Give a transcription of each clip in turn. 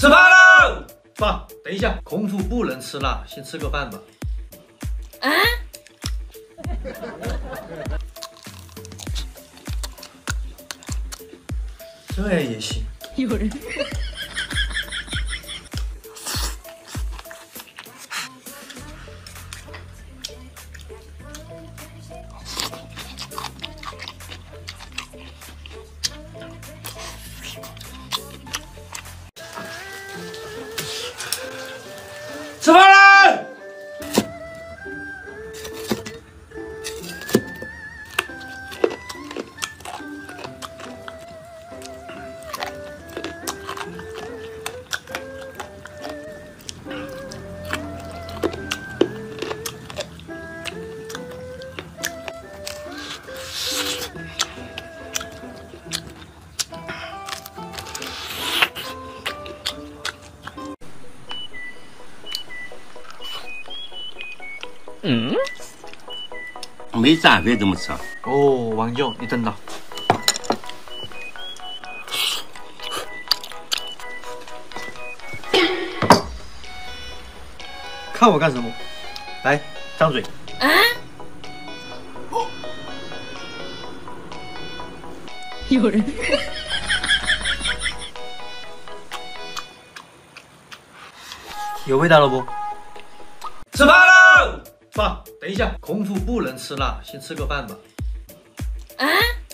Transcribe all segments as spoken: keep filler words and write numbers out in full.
吃饭喽！ 爸，等一下，空腹不能吃辣，先吃个饭吧。 啊？ 这样也行。 有人。 吃饭啦！ 嗯，没长辈这么吃。 哦，王舅，你等到。看我干什么？来，张嘴。 啊？有人。 有味道了不？ 吃饭喽！ 爸，等一下，空腹不能吃辣，先吃个饭吧。 啊？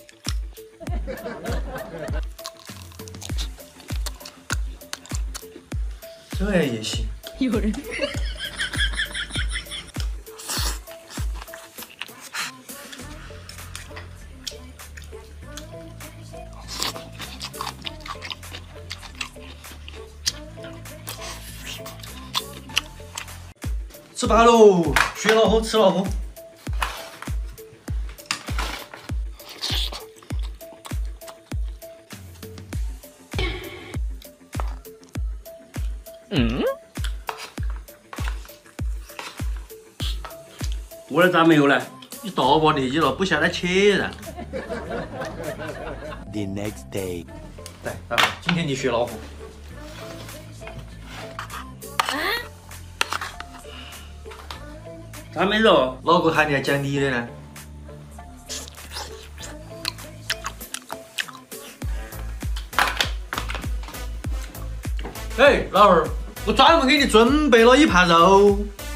这样也行。 有人。 吃饭喽！学老婆，吃老婆。 嗯，我的咋没有呢？ 你大把年纪了，不晓得切噻。 The next day， 来，大伙，今天你学老虎。 咋没肉？ 哪个喊你来讲理的呢？哎，老二，我专门给你准备了一盘肉。